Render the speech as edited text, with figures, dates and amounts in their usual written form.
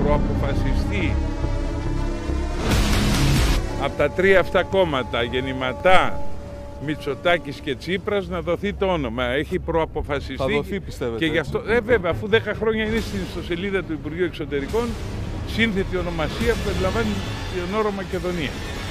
προαποφασιστεί από τα τρία αυτά κόμματα, Γεννηματά, Μητσοτάκης και Τσίπρας, να δοθεί το όνομα. Έχει προαποφασιστεί. Θα δοθεί, πιστεύετε? Και γι' αυτό, βέβαια, αφού 10 χρόνια είναι στην ιστοσελίδα του Υπουργείου Εξωτερικών, σύνθετη ονομασία που περιλαμβάνει τον όρο Μακεδονία.